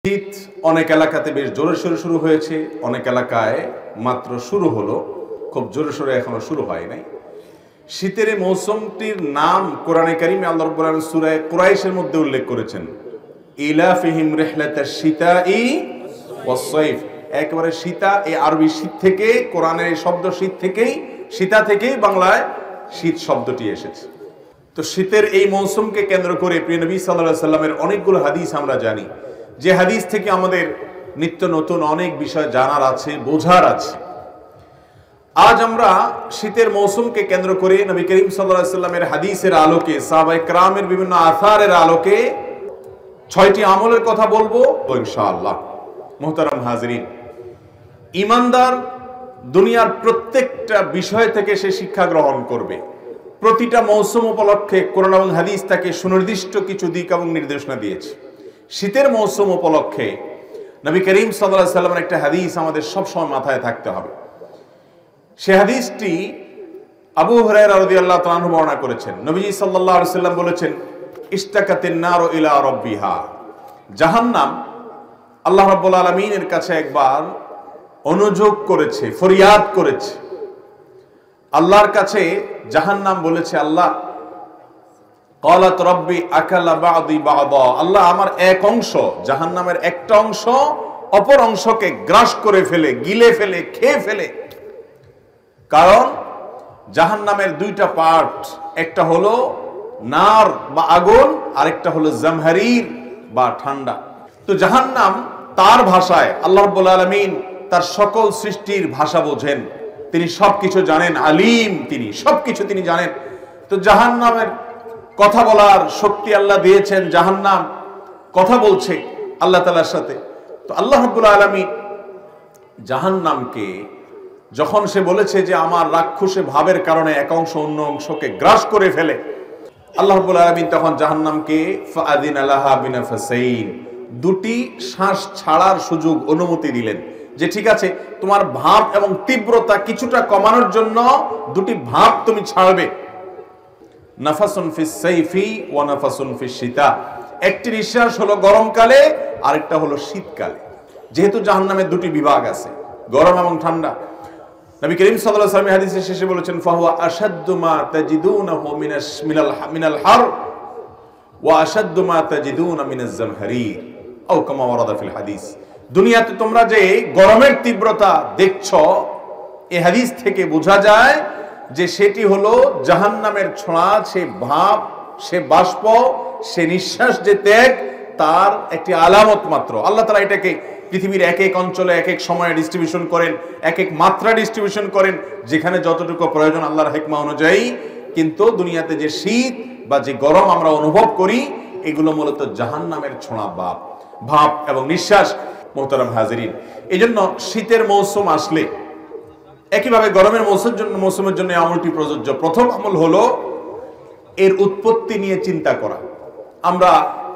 শীত অনেক এলাকাতে বেশ জোরে সোরে শুরু হয়েছে, অনেক এলাকায় মাত্র শুরু হলো, খুব জোরে সোরে এখনো শুরু হয় নাই। শীতের এই মৌসুমটির নাম কোরআনে কারিমে আল্লাহ রাব্বুল আলামিন সূরা কুরাইশের মধ্যে উল্লেখ করেছেন, ইলাফিহিম রিহলাতাশ শিতাই ওয়াস সাইফ। একেবারে শীতা, এই আরবি শীত থেকে, কোরআনের এই শব্দ শীত থেকেই, শীতা থেকেই বাংলায় শীত শব্দটি এসেছে। তো শীতের এই মৌসুমকে কেন্দ্র করে প্রিয় নবী সাল্লাল্লাহু আলাইহি সাল্লামের অনেকগুলো হাদিস আমরা জানি, যে হাদিস থেকে আমাদের নিত্য নতুন অনেক বিষয় জানার আছে, বোঝার আছে। আজ আমরা শীতের মৌসুমকে কেন্দ্র করে নবী করিম সাল্লাল্লাহু আলাইহি সাল্লামের হাদিসের আলোকে, সাহাবায়ে কেরামের বিভিন্ন আসারের আলোকে 6টি আমলের কথা বলবো ইনশাআল্লাহ। মুহতারাম হাজিরিন, ঈমানদার দুনিয়ার প্রত্যেকটা বিষয় থেকে সে শিক্ষা গ্রহণ করবে। প্রতিটা মৌসুম উপলক্ষে কোরআন এবং হাদিস তাকে সুনির্দিষ্ট কিছু দিক এবং নির্দেশনা দিয়েছে। শীতের মৌসুম উপলক্ষে নবী করিম সাল্লাল্লাহু আলাইহি সাল্লামের একটা হাদিস আমাদের সবসময় মাথায় থাকতে হবে। সে হাদিসটি আবু হুরায়রা রাদিয়াল্লাহু তাআলা আনহু বর্ণনা করেছেন। নবীজি সাল্লাল্লাহু আলাইহি সাল্লাম বলেছেন, ইশতাকাতিন নারু ইলা রাব্বিহা। জাহান্নাম আল্লাহ রাব্বুল আলামিনের কাছে একবার অনুযোগ করেছে, ফরিয়াদ করেছে। আল্লাহর কাছে জাহান্নাম বলেছে, আল্লাহ, ক্বালাত রাব্বি আকালা বা'দি বা'দা। আল্লাহ, আমার এক অংশ, জাহান্নামের একটা অংশ অপর অংশকে গ্রাস করে ফেলে, গিলে ফেলে, খেয়ে ফেলে। কারণ জাহান্নামের দুইটা পার্ট, একটা হলো নার বা আগুন, আরেকটা হলো জামহারির বা ঠান্ডা। তো জাহান্নাম তার ভাষায়, আল্লাহ রাব্বুল আলামিন তার সকল সৃষ্টির ভাষা বোঝেন, তিনি সবকিছু জানেন, আলিম, তিনি সবকিছু তিনি জানেন। তো জাহান্নামের কথা বলার শক্তি আল্লাহ দিয়েছেন, জাহান্নাম কথা বলছে আল্লাহ তাআলার সাথে। তো আল্লাহ রাব্বুল আলামিন জাহান্নামকে যখন সে বলেছে যে আমার রাক্ষসে ভাবের কারণে এক অংশ অন্য অংশকে গ্রাস করে ফেলে, আল্লাহ রাব্বুল আলামিন তখন জাহান্নামকে ফাআযিনা লাহা বিনাফসাইন, দুটি শ্বাস ছাড়ার সুযোগ, অনুমতি দিলেন, যে ঠিক আছে, তোমার ভাব এবং তীব্রতা কিছুটা কমানোর জন্য দুটি ভাব তুমি ছাড়বে। নাফাসুন ফিস সাইফি ওয়া নাফাসুন ফিস শিতা, একটি নিঃশ্বাস হলো গরমকালে, আরেকটা হলো শীতকালে। যেহেতু জাহান্নামের দুটি বিভাগ আছে, গরম এবং ঠান্ডা। নবী করিম সাল্লাল্লাহু আলাইহি ওয়াসাল্লাম হাদিসের শেষে বলেছেন, ফাহুয়া আশাদ্দু মা তাজিদুনাহু মিনাল হার ওয়া আশাদ্দু মা তাজিদুনা মিনাজ জামহারির আও কামা ওয়ারাদা ফিল হাদিস। দুনিয়াতে তোমরা যে গরমের তীব্রতা দেখছো, এই হাদিস থেকে বোঝা যায় যে সেটি হলো জাহান্নামের ছোঁয়া, সে ভাব, সে বাষ্প, সে নিঃশ্বাস, যে ত্যাগ, তার একটি আলামত মাত্র। আল্লাহ তাআলা এটাকে পৃথিবীর এক এক অঞ্চলে এক এক সময়ে ডিস্ট্রিবিউশন করেন, এক এক মাত্রা ডিস্ট্রিবিউশন করেন, যেখানে যতটুকু প্রয়োজন আল্লাহর হিকমা অনুযায়ী। কিন্তু দুনিয়াতে যে শীত বা যে গরম আমরা অনুভব করি, এগুলো মূলত জাহান্নামের ছোঁয়া, ভাব এবং নিঃশ্বাস। মুহতারাম হাজিরিন, এই জন্য শীতের মৌসুম আসলে, একইভাবে গরমের মৌসুমের জন্য আমলটি প্রযোজ্য। প্রথম আমল হলো এর উৎপত্তি নিয়ে চিন্তা করা। আমরা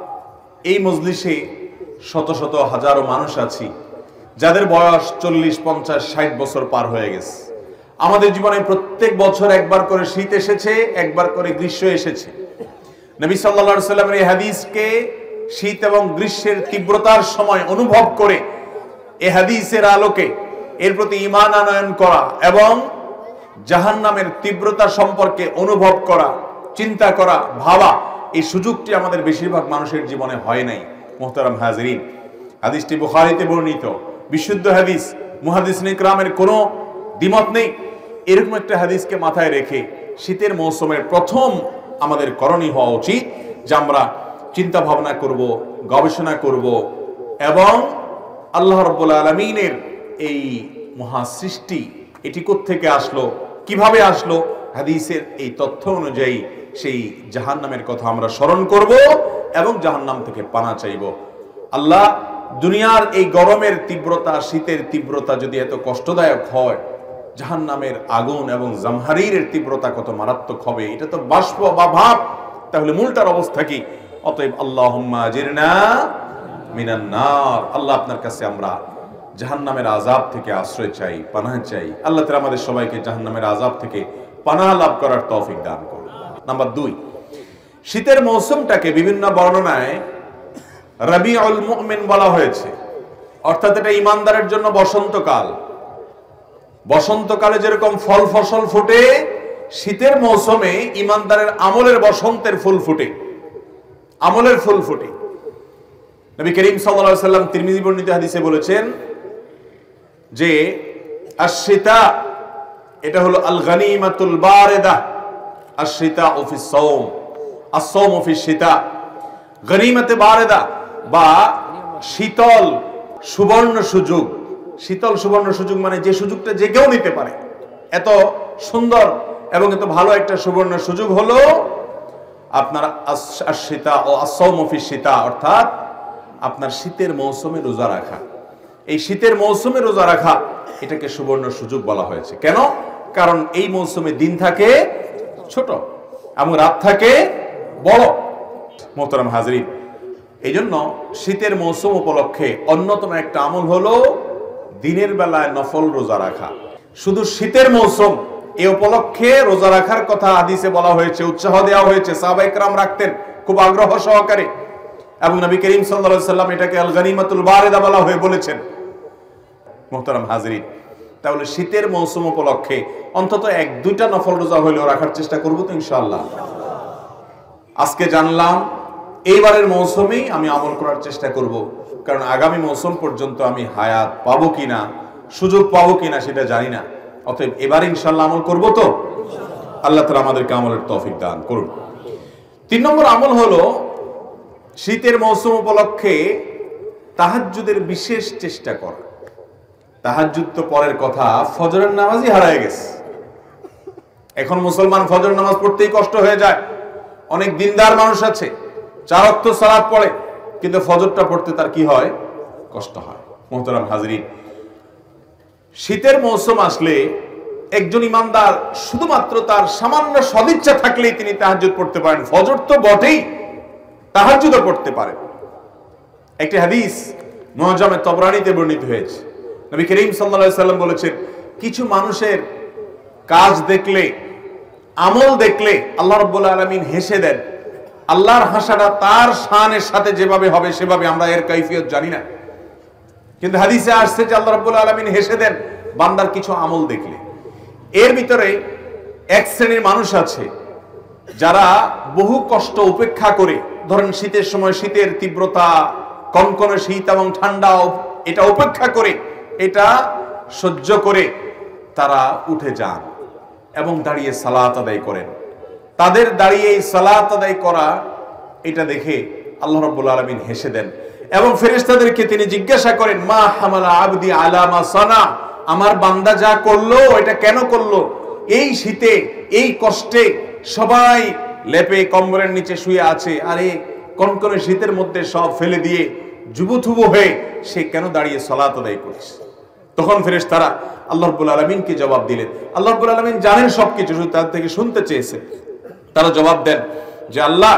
এই মজলিসে শত শত হাজারো মানুষ আছি যাদের বয়স 40, 50, 60 বছর পার হয়ে গেছে। আমাদের জীবনে প্রত্যেক বছর একবার করে শীত এসেছে, একবার করে গ্রীষ্ম এসেছে। নবী সাল্লাল্লাহু আলাইহি সাল্লামের এই হাদিসকে শীত এবং গ্রীষ্মের তীব্রতার সময় অনুভব করে, এই হাদিসের আলোকে এর প্রতি ঈমান আনয়ন করা এবং জাহান্নামের তীব্রতা সম্পর্কে অনুভব করা, চিন্তা করা, ভাবা, এই সুযোগটি আমাদের বেশিরভাগ মানুষের জীবনে হয় নাই। মুহতারাম হাজিরিন, হাদিসটি বুখারীতে বর্ণিত, বিশুদ্ধ হাদিস, মুহাদ্দিসিন ইকরামের কোনো দ্বিমত নেই। এরকম একটা হাদিসকে মাথায় রেখে শীতের মৌসুমের প্রথম আমাদের করণীয় হওয়া উচিত যে আমরা চিন্তা ভাবনা করব, গবেষণা করব এবং আল্লাহ রাব্বুল আলামিনের এই মহা সৃষ্টি, এটি কোত্থেকে আসলো, কিভাবে আসলো, হাদিসের এই তথ্য অনুযায়ী সেই জাহান্নামের কথা আমরা স্মরণ করব এবং জাহান্নাম থেকে পানা চাইব। আল্লাহ, দুনিয়ার এই গরমের তীব্রতা, শীতের তীব্রতা যদি এত কষ্টদায়ক হয়, জাহান্নামের আগুন এবং জামহারিরের তীব্রতা কত মারাত্মক হবে। এটা তো বাষ্প বা ভাব, তাহলে মূলটার অবস্থা কি? অতএব আল্লাহুম্মা আজিরনা মিনান নার, আল্লাহ আপনার কাছে আমরা জাহান্নামের আযাব থেকে আশ্রয় চাই, পানাহ চাই। আল্লাহ তাআলা আমাদের সবাইকে জাহান্নামের আযাব থেকে পানাহ লাভ করার তৌফিক দান করুন। নাম্বার 2, শীতের মৌসুমটাকে বিভিন্ন বর্ণনায় রবিউল মুমিন বলা হয়েছে, অর্থাৎ এটা ইমানদারের জন্য বসন্তকাল। বসন্তকালে যেরকম ফল ফসল ফুটে, শীতের মৌসুমে ইমানদারের আমলের বসন্তের ফুল ফুটে, আমলের ফুল ফুটে। নবী করিম সাল্লাল্লাহু আলাইহি ওয়াসাল্লাম তিরমিজি বর্ণিত হাদিসে বলেছেন যে আশ-শীতা এটা হলো আল গনিমাতুল বারিদা, আশ-শীতা ফিস সাওম, আস-সাওম ফিস শীতা। গনিমাতে বারিদা বা শীতল সুবর্ণ সুযোগ। শীতল সুবর্ণ সুযোগ মানে যে সুযোগটা যে কেউ নিতে পারে। এত সুন্দর এবং এত ভালো একটা সুবর্ণ সুযোগ হলো আপনার আশ-শীতা ও আস-সাওম ফিস শীতা, অর্থাৎ আপনার শীতের মৌসুমে রোজা রাখা। এই শীতের মৌসুমে রোজা রাখা এটাকে সুবর্ণ সুযোগ বলা হয়েছে। কেন? কারণ এই মৌসুমে দিন থাকে ছোট এবং রাত থাকে বড়। মোহতারাম হাজরিন, এই জন্য শীতের মৌসুম উপলক্ষে অন্যতম একটা আমল হলো দিনের বেলায় নফল রোজা রাখা। শুধু শীতের মৌসুম, এই উপলক্ষে রোজা রাখার কথা হাদিসে বলা হয়েছে, উৎসাহ দেওয়া হয়েছে। সাহাবায়ে কেরাম রাখতেন খুব আগ্রহ সহকারে, এবং নবী করিম সাল্লাল্লাহু আলাইহি ওয়াসাল্লাম এটাকে আল গনিমাতুল বারিদা বলা হয়ে বলেছেন। মুহতারাম হাজরিন, তাহলে শীতের মৌসুম উপলক্ষে অন্তত 1-2টা নফল রোজা হইলেও রাখার চেষ্টা করব তো ইনশাআল্লাহ। আজকে জানলাম এইবারের মৌসুমেই আমি আমল করার চেষ্টা করব, কারণ আগামী মৌসুম পর্যন্ত আমি হায়াত পাবো কিনা, সুযোগ পাবো কিনা সেটা জানি না। অতএব এবার ইনশাআল্লাহ আমল করব তো। আল্লাহ তাআলা আমাদেরকে আমলের তৌফিক দান করুন। 3 নম্বর আমল হলো শীতের মৌসুম উপলক্ষে তাহাজ্জুদের বিশেষ চেষ্টা করা। তাহাজ্জুদ তো পরের কথা, ফজরের নামাজই হারায় গেছে। এখন মুসলমান ফজর নামাজ পড়তেই কষ্ট হয়ে যায়। অনেক দিনদার মানুষ আছে, 4 ওয়াক্ত সালাত পড়ে, কিন্তু ফজরটা পড়তে তার কি হয়? কষ্ট হয়। মুহতারাম হাজরিন, শীতের মৌসুম আসলে একজন ইমানদার শুধুমাত্র তার সামান্য সদিচ্ছা থাকলেই তিনি তাহাজ্জুদ পড়তে পারেন। ফজর তো বটেই, তাহাজ্জুদও পড়তে পারেন। একটি হাদিস মুআজ্জামে তবরানীতে বর্ণিত হয়েছে। নবী করিম সাল্লাল্লাহু আলাইহি ওয়াসাল্লাম বলেছেন, কিছু মানুষের কাজ দেখলে, আমল দেখলে আল্লাহ রাব্বুল আলামিন হেসে দেন। আল্লাহর হাসাটা তার শানের সাথে যেভাবে হবে সেভাবে, আমরা এর কাইফিয়ত জানি না, কিন্তু হাদিসে আসছে যে আল্লাহ রাব্বুল আলামিন হেসে দেন বান্দার কিছু আমল দেখলে। এর ভিতরে এক শ্রেণীর মানুষ আছে যারা বহু কষ্ট উপেক্ষা করে, ধরেন শীতের সময় শীতের তীব্রতা, কনকনে শীত এবং ঠান্ডা, এটা উপেক্ষা করে, এটা সহ্য করে তারা উঠে যান এবং দাঁড়িয়ে সালাত আদায় করেন। তাদের দাঁড়িয়ে এই সালাত আদায় করা, এটা দেখে আল্লাহ রাব্বুল আলামিন হেসে দেন এবং ফেরেশতাদেরকে তিনি জিজ্ঞাসা করেন, মা হামালা আবদি আলা মা সানা, আমার বান্দা যা করলো এটা কেন করলো? এই শীতে, এই কষ্টে সবাই লেপে কম্বলের নিচে শুয়ে আছে, আরে কনকনে শীতের মধ্যে সব ফেলে দিয়ে যুবথুবু হয়ে সে কেন দাঁড়িয়ে সালাত আদায় করছে? তখন ফেরেশতারা আল্লাহ রাব্বুল আলামিনকে জবাব দিলেন। আল্লাহ রাব্বুল আলামিন জানেন সবকিছু, শুধু তার থেকে শুনতে চেয়েছে। তারা জবাব দেন যে আল্লাহ,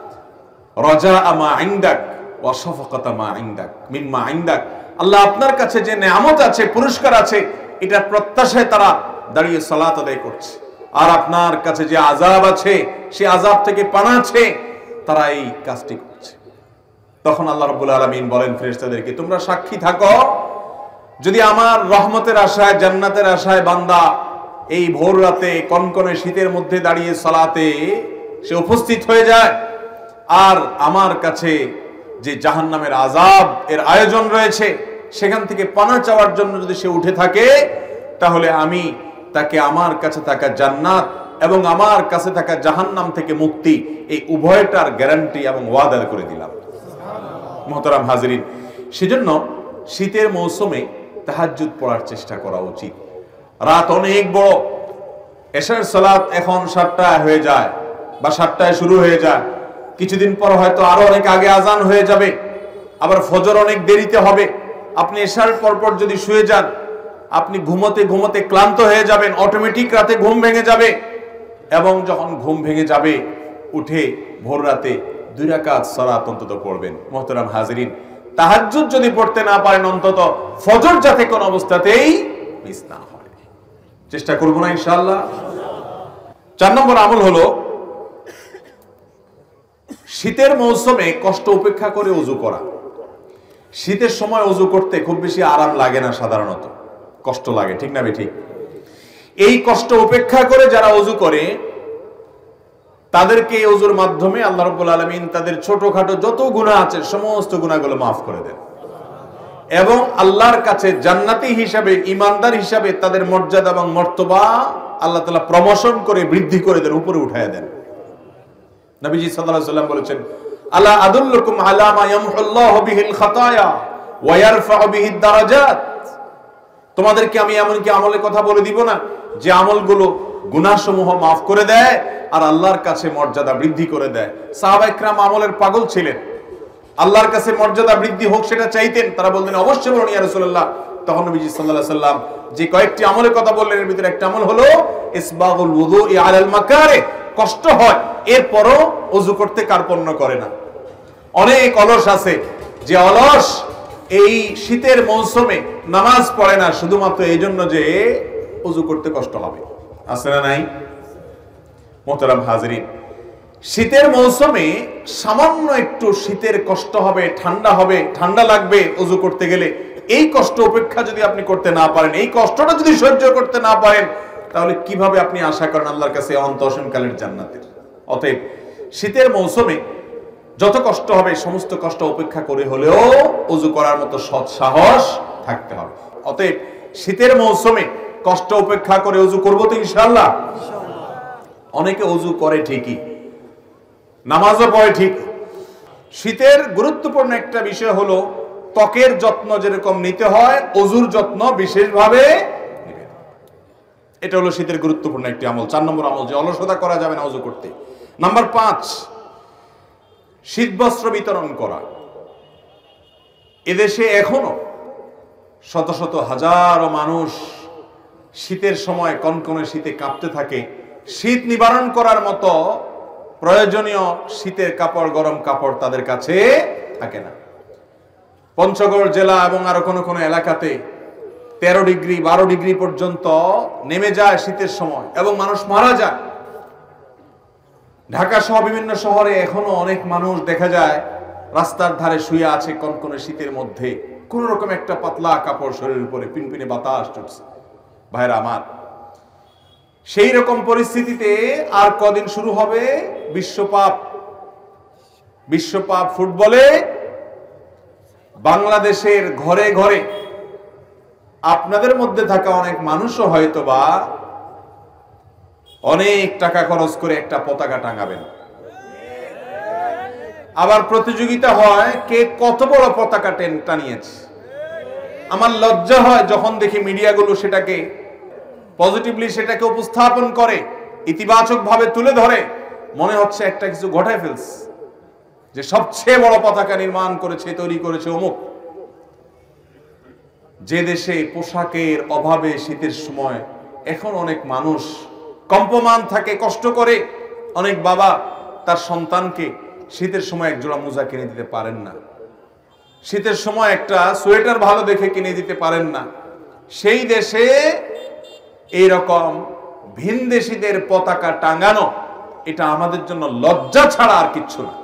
রাজা মা ইনদাক ওয়া শাফাকাতা মা ইনদাক মিম্মা ইনদাক, আল্লাহ আপনার কাছে যে নেয়ামত আছে, পুরস্কার আছে, এটা প্রত্যাশায় তারা দাঁড়িয়ে সালাত আদায় করছে। আর আপনার কাছে যে আযাব আছে, সেই আযাব থেকে পানা আছে, তারা এই কাজটি করছে। তখন আল্লাহ রাব্বুল আলামিন বলেন ফেরেশতাদেরকে, তোমরা সাক্ষী থাকো, যদি আমার রহমতের আশায়, জান্নাতের আশায় বান্দা এই ভোর রাতে কনকনে শীতের মধ্যে দাঁড়িয়ে সালাতে সে উপস্থিত হয়ে যায়, আর আমার কাছে যে জাহান্নামের আযাব এর আয়োজন রয়েছে সেখান থেকে পানা চাওয়ার জন্য যদি সে উঠে থাকে, তাহলে আমি তাকে আমার কাছে থাকা জান্নাত এবং আমার কাছে থাকা জাহান্নাম থেকে মুক্তি, এই উভয়টার গ্যারান্টি এবং ওয়াদা করে দিলাম। মুহতারাম হাজরিন, সেজন্য শীতের মৌসুমে তাহাজ্জুদ পড়ার চেষ্টা করা উচিত। রাত অনেক বড়, এশার সালাত এখন 7টায় হয়ে যায় বা 7টায় শুরু হয়ে যায়, কিছুদিন পর হয়তো আরো অনেক আগে আজান হয়ে যাবে, আবার ফজর অনেক দেরিতে হবে। আপনি এশার পরপর যদি শুয়ে যান, আপনি ঘুমোতে ঘুমোতে ক্লান্ত হয়ে যাবেন, অটোমেটিক রাতে ঘুম ভেঙে যাবে, এবং যখন ঘুম ভেঙে যাবে উঠে ভোর রাতে 2 রাকাত সালাত অন্তত পড়বেন। মুহতারাম হাজিরিন, তাহাজ্জুদ যদি পড়তে না পারেন, অন্তত ফজর যাতে কোন অবস্থাতেই মিস না হয়, চেষ্টা করব না ইনশাআল্লাহ। 4 নম্বর আমল হলো শীতের মৌসুমে কষ্ট উপেক্ষা করে ওযু করা। শীতের সময় ওযু করতে খুব বেশি আরাম লাগে না, সাধারণত কষ্ট লাগে, ঠিক না ঠিক? এই কষ্ট উপেক্ষা করে যারা ওযু করে তাদেরকে ওযুর মাধ্যমে আল্লাহ রাব্বুল আলামিন তাদের ছোটখাটো যত গুনাহ আছে সমস্ত গুনাহগুলো মাফ করে দেন এবং আল্লাহর কাছে জান্নাতি হিসাবে, ঈমানদার হিসাবে তাদের মর্যাদা এবং মর্তবা আল্লাহ তাআলা প্রমোশন করে বৃদ্ধি করে দেন, উপরে উঠায় দেন। নবীজি সাল্লাল্লাহু আলাইহি ওয়াসাল্লাম বলেছেন, আলা আদুল্লুকুম আলা মা ইয়ামহুল্লাহু বিহিল খাতায়া ওয়া ইয়ারফাউ বিহিদ দারাজাত। তোমাদেরকে আমি এমন কি আমলের কথা বলে দিব না যে আমলগুলো গুনাহসমূহ মাফ করে দেয় আর আল্লাহর কাছে মর্যাদা বৃদ্ধি করে দেয়। সাহাবায়ে কেরাম আমলের পাগল ছিলেন, আল্লাহর কাছে মর্যাদা বৃদ্ধি হোক সেটা চাইতেন। তারা বলতেন, অবশ্যই বলুন ইয়া রাসূলুল্লাহ। তখন নবীজি সাল্লাল্লাহু আলাইহি ওয়াসাল্লাম যে কয়েকটি আমলের কথা বললেন এর ভিতরে একটা আমল হলো ইসবাগুল ওযুই আলাল মাকারে। কষ্ট হয় এরপরও ওযু করতে কার্পণ্য করে না। অনেক অলস আছে যে অলস এই শীতের মৌসুমে নামাজ পড়ে না শুধুমাত্র এই জন্য যে ওযু করতে কষ্ট হবে। আছে না নাই? মোহতারাম হাজরিন, শীতের মৌসুমে সামান্য একটু শীতের কষ্ট হবে, ঠান্ডা হবে, ঠান্ডা লাগবে ওযু করতে গেলে। এই কষ্ট উপেক্ষা যদি আপনি করতে না পারেন, এই কষ্টটা যদি সহ্য করতে না পারেন, তাহলে কিভাবে আপনি আশা করেন আল্লাহর কাছে অন্তঃসীমকালের জান্নাতের? অতএব শীতের মৌসুমে যত কষ্ট হবে সমস্ত কষ্ট উপেক্ষা করে হলেও ওযু করার মতো সৎ সাহস থাকতে হবে। অতএব শীতের মৌসুমে কষ্ট উপেক্ষা করে ওযু করব তো ইনশাআল্লাহ। অনেকে ওযু করে ঠিকই, নামাজও পড়ে ঠিক। শীতের গুরুত্বপূর্ণ একটা বিষয় হলো ত্বকের যত্ন যেরকম নিতে হয় ওযুর যত্ন বিশেষভাবে নেবেন। এটা হলো শীতের গুরুত্বপূর্ণ একটি আমল। 4 নম্বর আমল, যে অলসতা করা যাবে না ওযু করতে। নাম্বার 5, শীত বস্ত্র বিতরণ করা। এদেশে এখনো শত শত হাজারো মানুষ শীতের সময় কনকনে শীতে কাঁপতে থাকে। শীত নিবারণ করার মতো প্রয়োজনীয় শীতের কাপড়, গরম কাপড় তাদের কাছে থাকে না। পঞ্চগড় জেলা এবং আরো কোন কোন এলাকাতে 13 ডিগ্রি 12 ডিগ্রি পর্যন্ত নেমে যায় শীতের সময় এবং মানুষ মারা যায়। ঢাকা সহ বিভিন্ন শহরে এখনো অনেক মানুষ দেখা যায় রাস্তার ধারে শুয়ে আছে কনকনে শীতের মধ্যে, কোন রকম একটা পাতলা কাপড় শরীরের উপরে, পিনপিনে বাতাস চলছে। ভাইরা আমার, সেই রকম পরিস্থিতিতে আর কদিন শুরু হবে বিশ্বকাপ ফুটবলে। বাংলাদেশের ঘরে ঘরে আপনাদের মধ্যে থাকা অনেক মানুষও হয়তোবা অনেক টাকা খরচ করে একটা পতাকা টাঙাবেন। আবার প্রতিযোগিতা হয় কে কত বড় পতাকা টানিয়েছে। আমার লজ্জা হয় যখন দেখি মিডিয়াগুলো সেটাকে পজিটিভলি সেটাকে উপস্থাপন করে, ইতিবাচক ভাবে তুলে ধরে, মনে হচ্ছে একটা কিছু ঘটায় ফেলছে, যে সবচেয়ে বড় পতাকা নির্মাণ করেছে, তৈরি করেছে অমুক। যে দেশে পোশাকের অভাবে শীতের সময় এখন অনেক মানুষ কম্পমান থাকে, কষ্ট করে, অনেক বাবা তার সন্তানকে শীতের সময় একজোড়া মোজা কিনে দিতে পারেন না, শীতের সময় একটা সোয়েটার ভালো দেখে কিনে দিতে পারেন না, সেই দেশে এইরকম ভিনদেশীদের পতাকা টাঙানো এটা আমাদের জন্য লজ্জা ছাড়া আর কিচ্ছু না।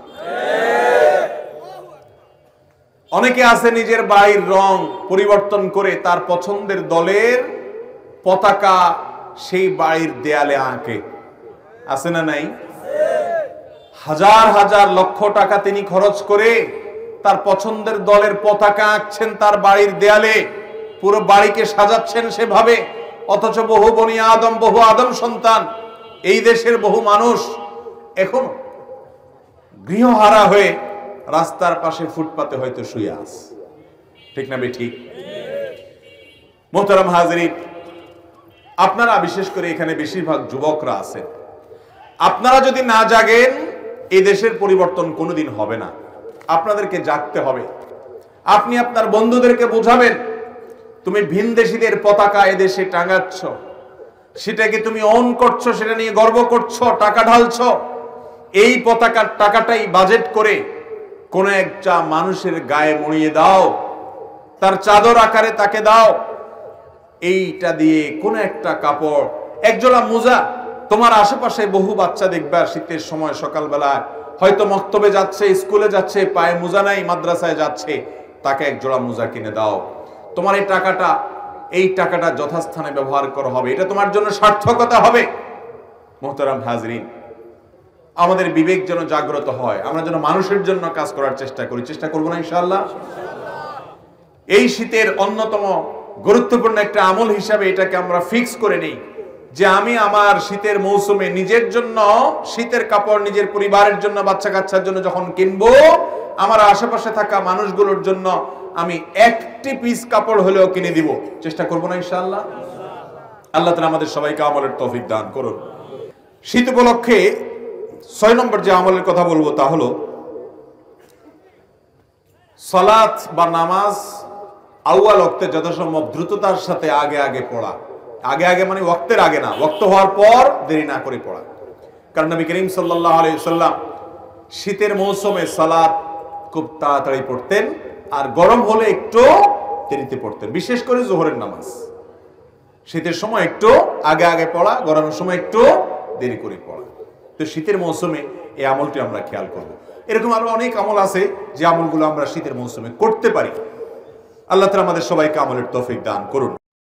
অনেকে আছে নিজের বাড়ির রং পরিবর্তন করে তার পছন্দের দলের পতাকা সেই বাড়ির দেয়ালে আঁকে। আছে না নাই? হাজার হাজার লক্ষ টাকা তিনি খরচ করে তার পছন্দের দলের পতাকা আঁকছেন তার বাড়ির দেয়ালে, পুরো বাড়িকে সাজাচ্ছেন সেভাবে। অথচ বহু বনি আদম, বহু আদম সন্তান, এই দেশের বহু মানুষ এখন গৃহহারা হয়ে রাস্তার পাশে ফুটপাতে হয়তো শুয়ে আছে। ঠিক না ঠিক? মোহতারাম হাজরিন, আপনারা বিশেষ করে এখানে বেশিরভাগ যুবকরা আছেন, আপনারা যদি না জাগেন এই দেশের পরিবর্তন কোনোদিন হবে না। আপনাদেরকে জাগতে হবে। আপনি আপনার বন্ধুদেরকে বোঝাবেন, তুমি ভিনদেশীদের পতাকা এদেশে টাঙাচ্ছ, সেটাকে তুমি অন করছো, সেটা নিয়ে গর্ব করছো, টাকা ঢালছো। এই পতাকার টাকাটাই বাজেট করে কোন একটা মানুষের গায়ে মরিয়ে দাও, তার চাদর আকারে তাকে দাও। এইটা দিয়ে কোন একটা কাপড়, একজোড়া মোজা। তোমার আশেপাশে বহু বাচ্চা দেখবা শীতের সময় সকালবেলা হয়তো মক্তবে যাচ্ছে, স্কুলে যাচ্ছে, পায়ে মোজা নাই, মাদ্রাসায় যাচ্ছে, তাকে এক জোড়া মোজা কিনে দাও। তোমার এই টাকাটা যথাস্থানে ব্যবহার করা হবে, এটা তোমার জন্য সার্থকতা হবে। মোহতারাম হাজরিন, আমাদের বিবেক যেন জাগ্রত হয়, আমরা যেন মানুষের জন্য কাজ করার চেষ্টা করবো না ইনশাআল্লাহ। এই শীতের অন্যতম গুরুত্বপূর্ণ একটা আমল হিসাবে এটাকে আমরা ফিক্স করে নেই যে আমি আমার শীতের মৌসুমে নিজের জন্য শীতের কাপড়, নিজের পরিবারের জন্য, বাচ্চা কাচ্চার জন্য যখন কিনবো, আমার আশেপাশে থাকা মানুষগুলোর জন্য আমি একটি পিস কাপড় হলেও কিনে দিব। চেষ্টা করবো না ইনশাআল্লাহ। আল্লাহ তাআলা আমাদের সবাইকে আমলের তৌফিক দান করুন। শীত উপলক্ষে 6 নম্বর যে আমলের কথা বলবো তা হলো সালাত বা নামাজ আউয়াল ওয়াক্তে যথাসম্ভব দ্রুততার সাথে আগে পড়া। আগে মানে ওয়াক্তের আগে না, ওয়াক্ত হওয়ার পর দেরি না করে পড়া। কারণ নবী করিম সাল্লাল্লাহু আলাইহি ওয়াসাল্লাম শীতের মৌসুমে সালাত খুব তাড়াতাড়ি পড়তেন, আর গরম হলে একটু দেরিতে পড়তেন, বিশেষ করে যোহরের নামাজ। শীতের সময় একটু আগে পড়া, গরমের সময় একটু দেরি করে পড়া। তো শীতের মৌসুমে এই আমলটি আমরা খেয়াল করব। এরকম আরো অনেক আমল আছে যে আমলগুলো আমরা শীতের মৌসুমে করতে পারি। আল্লাহ তাআলা আমাদের সবাইকে আমলের তৌফিক দান করুন।